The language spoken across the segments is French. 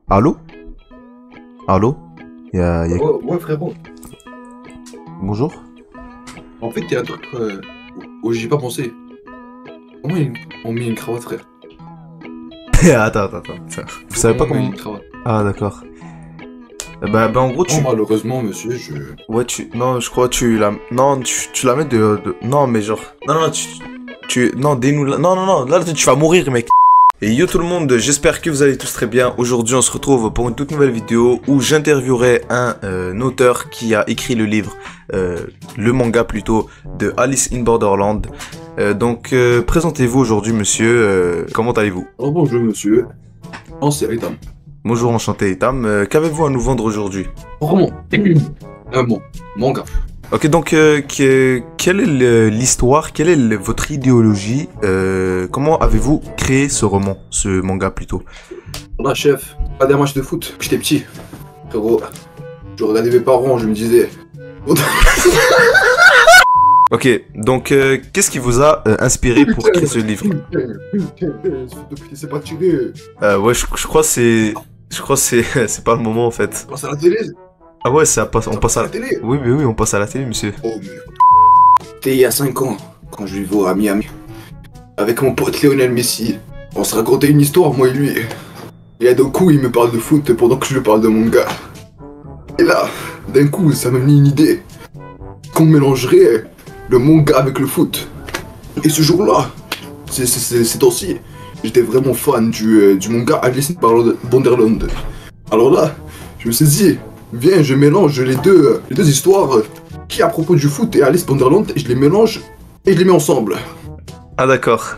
Allô? Allô? Ouais, frérot. Bonjour? En fait, il y a un truc où j'y ai pas pensé. Comment on met une cravate, frère? Attends. Vous savez pas Comment on met comment... une cravate? Ah, d'accord. En gros, Non, malheureusement, monsieur, je... Ouais, Non, je crois que tu la... Non, tu la mets Non, mais genre... Non, Non, dis-nous... Non, là, tu vas mourir, mec. Et yo tout le monde, j'espère que vous allez tous très bien. Aujourd'hui, on se retrouve pour une toute nouvelle vidéo où j'interviewerai un auteur qui a écrit le livre, le manga plutôt, de Alice in Borderland. Présentez-vous aujourd'hui, monsieur. Comment allez-vous? Alors bonjour, monsieur. Non, c'est Aitam. Bonjour, enchanté, Itam. Qu'avez-vous à nous vendre aujourd'hui? Vraiment. Bon, manga. Ok, donc, quelle est l'histoire, quelle est votre idéologie, comment avez-vous créé ce roman, ce manga plutôt? Là, chef, pas des matchs de foot. J'étais petit. Frérot, je regardais mes parents, je me disais... Ok, donc, qu'est-ce qui vous a inspiré pour écrire ce livre? C'est pas tiré. Ouais, je crois que c'est... c'est pas le moment, en fait. On passe à la télé. Ah ouais, on passe à la... télé. Oui, on passe à la télé, monsieur. Oh merde. C'était il y a 5 ans, quand je vivais à Miami. Avec mon pote Lionel Messi. On se racontait une histoire, moi et lui. Et là, d'un coup, il me parle de foot pendant que je lui parle de manga. Et là, d'un coup, ça m'a mis une idée. Qu'on mélangerait le manga avec le foot. Et ce jour-là, ces temps-ci, j'étais vraiment fan du manga Alice in Borderland. Alors là, je me suis dit, viens, je mélange les deux histoires qui à propos du foot et Alice Borderland, et je les mélange et je les mets ensemble. Ah, d'accord.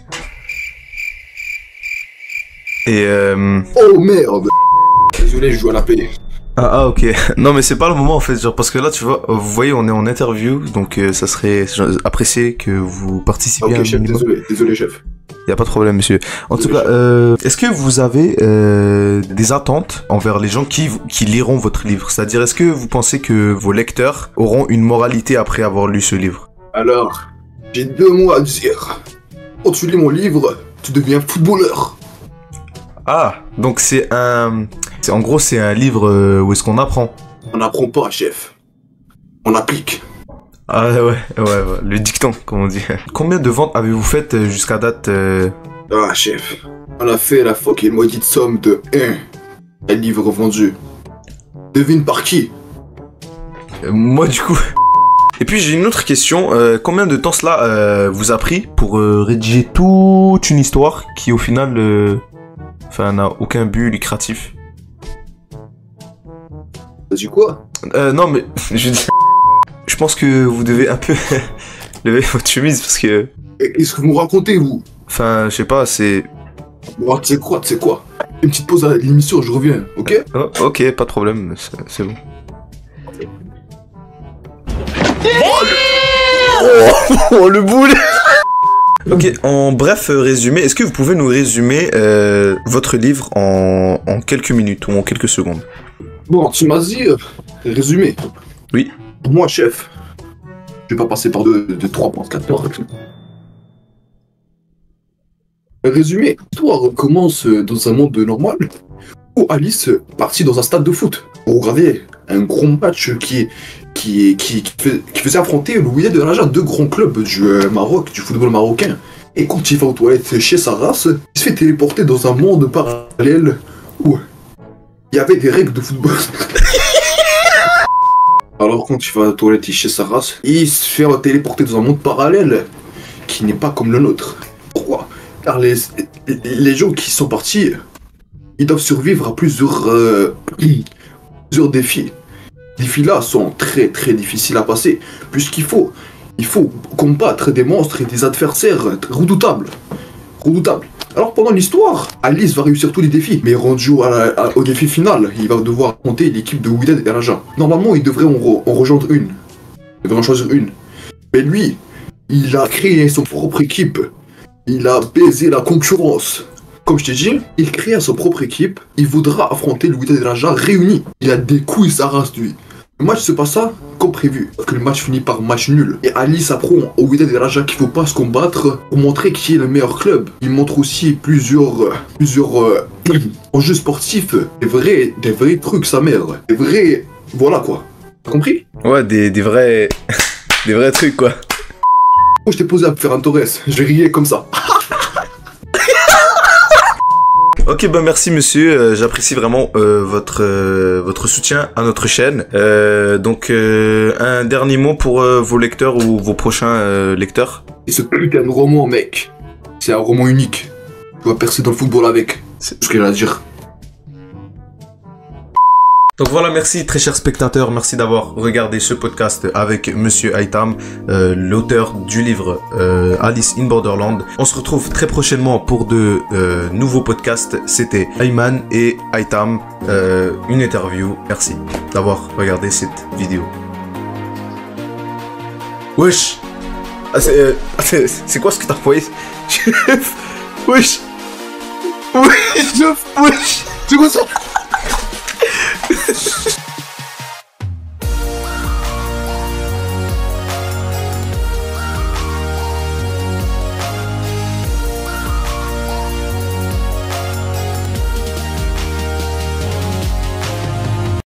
Et Oh merde. Désolé, je joue à la paix. Ah, ok. Non, mais c'est pas le moment en fait, genre parce que là, tu vois, vous voyez, on est en interview, donc ça serait apprécié que vous participiez à un Ok, chef, minimum. désolé, chef. Y a pas de problème, monsieur. En tout cas, est-ce que vous avez des attentes envers les gens qui liront votre livre? C'est-à-dire, est-ce que vous pensez que vos lecteurs auront une moralité après avoir lu ce livre? Alors, j'ai 2 mots à dire. Quand tu lis mon livre, tu deviens footballeur. Ah, donc en gros, c'est un livre où est-ce qu'on apprend? On n'apprend pas, chef. On applique. Ah ouais, le dicton, comme on dit. Combien de ventes avez-vous faites jusqu'à date Ah, chef. On a fait la fucking maudite somme de 1 livre vendu. Devine par qui? Moi, du coup... Et puis, j'ai une autre question. Combien de temps cela vous a pris pour rédiger toute une histoire qui, au final, n'a aucun but lucratif? T'as dit quoi? Non, mais... Je pense que vous devez un peu lever votre chemise parce que... Qu'est-ce que vous me racontez, vous? Enfin, je sais pas, c'est... Bon, tu sais quoi? Une petite pause à l'émission, je reviens, ok? Oh, ok, pas de problème, c'est bon. Oh, le boule. Ok, en bref résumé, est-ce que vous pouvez nous résumer votre livre en quelques minutes ou en quelques secondes? Bon, tu m'as dit, résumé. Oui. Moi, chef, je vais pas passer par de 3 points, 4 heures. Résumé, l'histoire commence dans un monde normal où Alice partit dans un stade de foot pour regarder un gros match qui faisait affronter le Wydad de Raja, 2 grands clubs du Maroc, du football marocain. Et quand il va aux toilettes chez sa race, il se fait téléporter dans un monde parallèle où il y avait des règles de football. Alors quand il va aux toilettes chez sa race, il se fait téléporter dans un monde parallèle qui n'est pas comme le nôtre. Pourquoi? Car les gens qui sont partis, ils doivent survivre à plusieurs défis. Les défis-là sont très difficiles à passer, puisqu'il faut combattre des monstres et des adversaires redoutables. Alors pendant l'histoire, Alice va réussir tous les défis, mais rendu au défi final, il va devoir affronter l'équipe de Wydad et Raja. Normalement, il devrait en rejoindre une. Il devrait en choisir une. Mais lui, il a créé son propre équipe. Il a baisé la concurrence. Comme je t'ai dit, il créa son propre équipe. Il voudra affronter le Wydad et Raja réunis. Il a des couilles sa race, lui. Le match se passa comme prévu, parce que le match finit par match nul. Et Alice apprend au Wydad et Raja qu'il faut pas se combattre pour montrer qui est le meilleur club. Il montre aussi plusieurs En jeu sportif, des vrais trucs, sa mère. Des vrais... Voilà quoi. T'as compris? Ouais, des vrais... des vrais trucs, quoi. Moi, je t'ai posé à faire un Torres. Je riais comme ça. Ok, bah merci monsieur, j'apprécie vraiment votre soutien à notre chaîne. Donc un dernier mot pour vos lecteurs ou vos prochains lecteurs. Et ce putain de roman, mec, c'est un roman unique. Tu vas percer dans le football avec. C'est ce que j'ai à dire. Donc voilà, merci très chers spectateurs, merci d'avoir regardé ce podcast avec Monsieur Aitam, l'auteur du livre Alice in Borderland. On se retrouve très prochainement pour de nouveaux podcasts. C'était Ayman et Aitam, une interview. Merci d'avoir regardé cette vidéo. Wesh, c'est quoi ce que t'as envoyé? Wesh, wesh, C'est quoi ça?